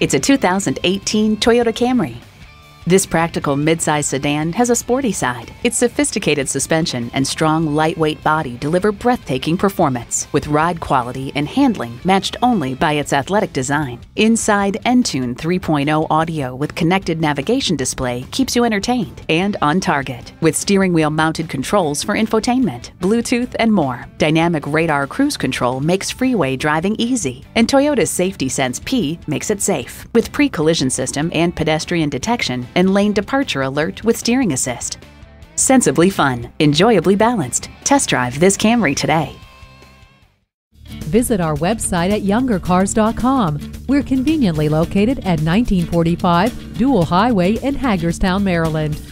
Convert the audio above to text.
It's a 2018 Toyota Camry. This practical midsize sedan has a sporty side. Its sophisticated suspension and strong, lightweight body deliver breathtaking performance, with ride quality and handling matched only by its athletic design. Inside, Entune 3.0 audio with connected navigation display keeps you entertained and on target, with steering wheel mounted controls for infotainment, Bluetooth, and more. Dynamic radar cruise control makes freeway driving easy, and Toyota's Safety Sense P makes it safe, with pre-collision system and pedestrian detection and lane departure alert with steering assist. Sensibly fun, enjoyably balanced. Test drive this Camry today. Visit our website at youngercars.com. We're conveniently located at 1945 Dual Highway in Hagerstown, Maryland.